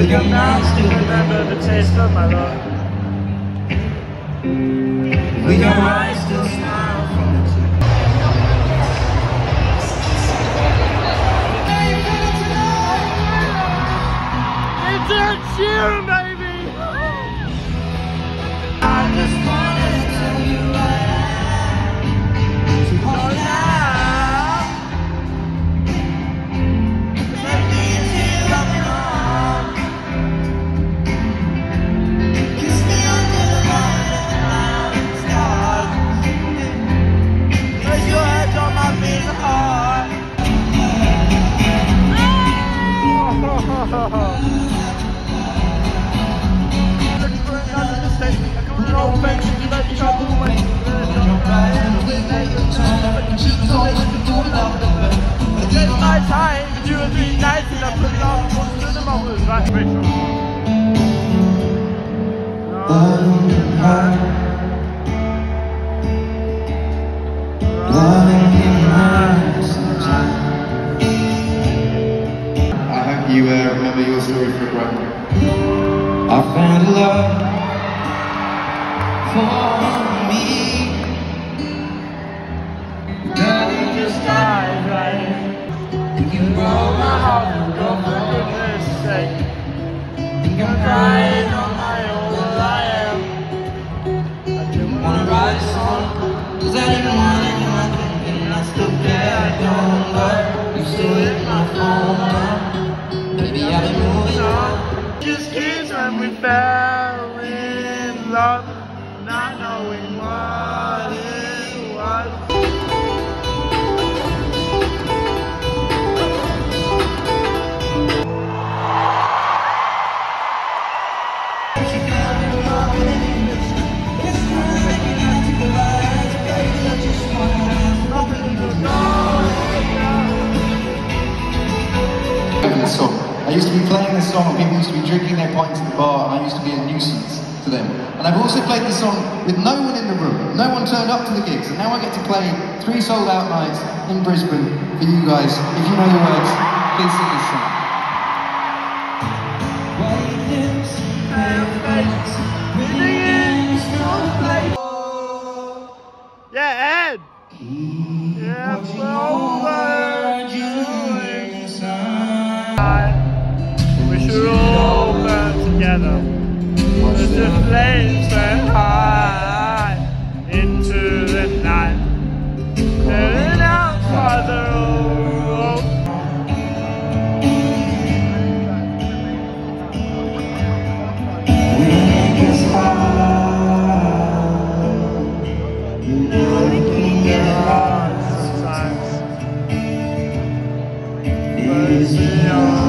With your mouth still remember the taste of my love. With your eyes still smile from the two. It's a Sheeran, baby! I just wanted to tell you I am to hold now. Let me into your arms. Kiss me under the morning stars. Place your head on my big heart. Take my time, you would be nice and I put it on to the moment. Right, Rachel. I hope you remember your story for a great one. I found a love for me. Nothing just died right. You can broke my heart and go for goodness sake. Think I'm crying on my own, well I am. I didn't wanna write a song, cause I didn't want anyone thinking I still care, I don't, but you still hit my phone. Maybe I've been moving on. Just kids when we fell in love, not knowing what it was. Song. I used to be playing this song and people used to be drinking their pints at the bar and I used to be a nuisance to them. And I've also played this song with no one in the room. No one turned up to the gigs and now I get to play 3 sold out nights in Brisbane for you guys. If you know the words, please sing this song. Yeah, Ed! Yeah, we should all burn together as the flames burn high into the night, burning out farther. Sometimes.